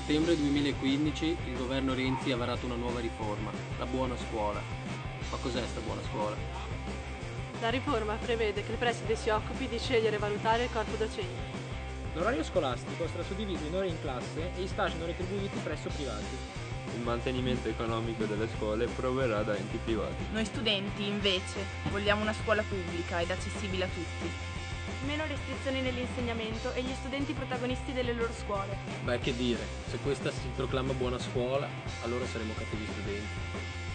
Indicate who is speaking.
Speaker 1: settembre 2015 il governo Renzi ha varato una nuova riforma, la buona scuola. Ma cos'è sta buona scuola?
Speaker 2: La riforma prevede che il preside si occupi di scegliere e valutare il corpo docente.
Speaker 3: L'orario scolastico sarà suddiviso in ore in classe e gli stage sono retribuiti presso privati.
Speaker 4: Il mantenimento economico delle scuole proverrà da enti privati.
Speaker 5: Noi studenti, invece, vogliamo una scuola pubblica ed accessibile a tutti.
Speaker 6: Meno restrizioni nell'insegnamento e gli studenti protagonisti delle loro scuole.
Speaker 1: Beh, che dire, se questa si proclama buona scuola, allora saremo cattivi studenti.